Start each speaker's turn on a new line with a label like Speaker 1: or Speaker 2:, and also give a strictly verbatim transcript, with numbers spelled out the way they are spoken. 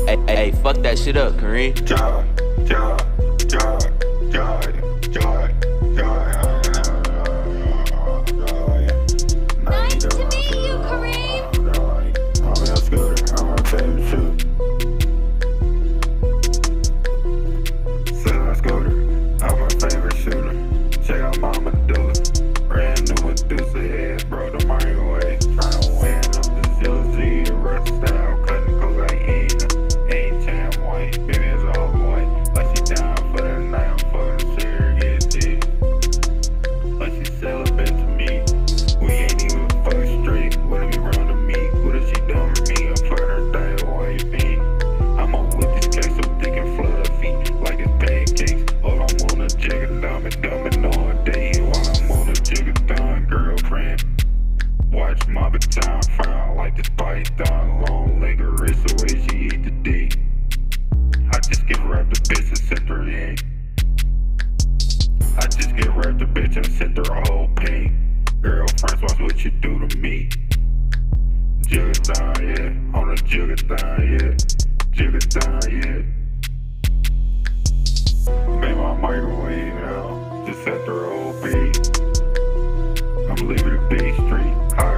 Speaker 1: Hey, hey, fuck that shit up, Kareem.
Speaker 2: Joy, joy, joy, joy, joy, joy.
Speaker 3: Nice to meet you, Kareem.
Speaker 2: I'm your scooter, I'm my favorite shooter. Silver scooter, I'm my favorite shooter. Check out my Medulla, brand new Medusa head, bro, the microwave. Tryna win, I'm the zero Z, the rest style, cutting cocaine. Ain't tan white, baby, it's all white. Like she down for the night, I'm fucking serious, G. Like she celibate to me. We ain't even fucking straight. What if we run to me? What if she done with me? I'm fucking her thing, wifey. I'm on with this cake so thick and fluffy, like it's pancakes. All I'm on a jigger, dummy, dummy all day. While I'm on a jigger, thon girlfriend. Watch my baton frown like this python. Long leg her wrist the way she eat the dick. I just get wrapped the bitch and sent her in. I just get wrapped the bitch and sent her a whole pain. Girlfriends, watch what you do to me. Jiggathon, yeah. On a jiggathon, yeah. Jiggathon, yeah. Made my microwave now. Just sent her a whole beat. I'm leaving the big street. High